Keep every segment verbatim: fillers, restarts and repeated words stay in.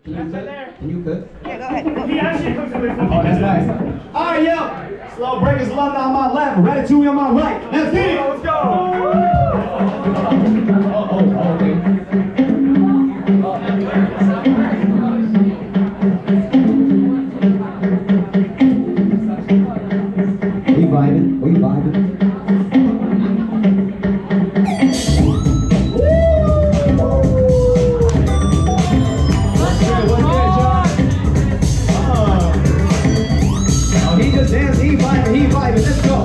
Can you cook? Can you cook? Yeah, go ahead. Go. He actually cooks everything for me. Oh, that's nice. All right, yo. Slow breakers, love on my left, Ratatouille on my right. Let's get it. Let's go. Oh, oh, okay. We vibing. We vibing. He just danced, he vibing, he vibing, let's go.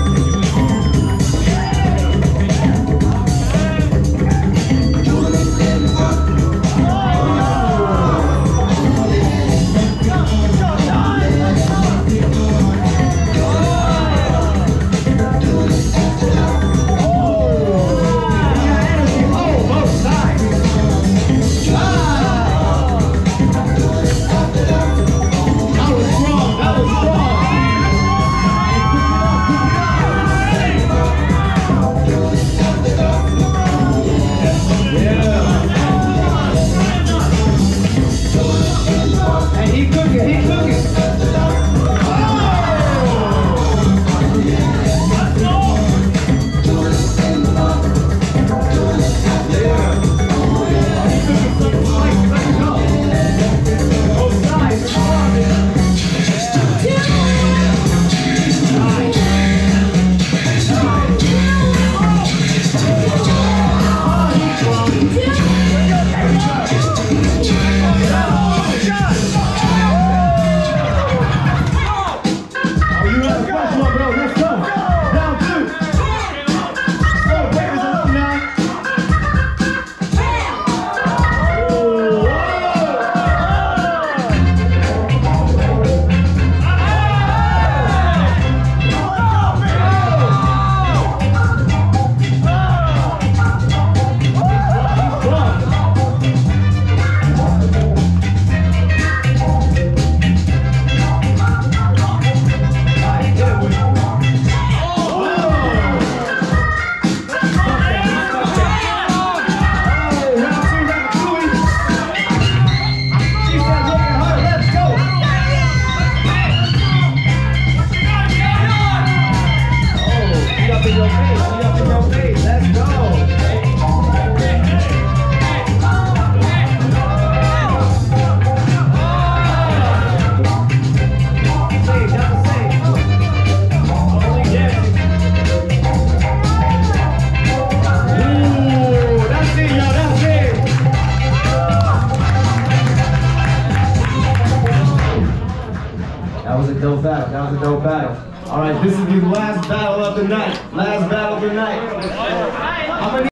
That was a dope battle. That was a dope battle. All right, this is the last battle of the night. Last battle of the night.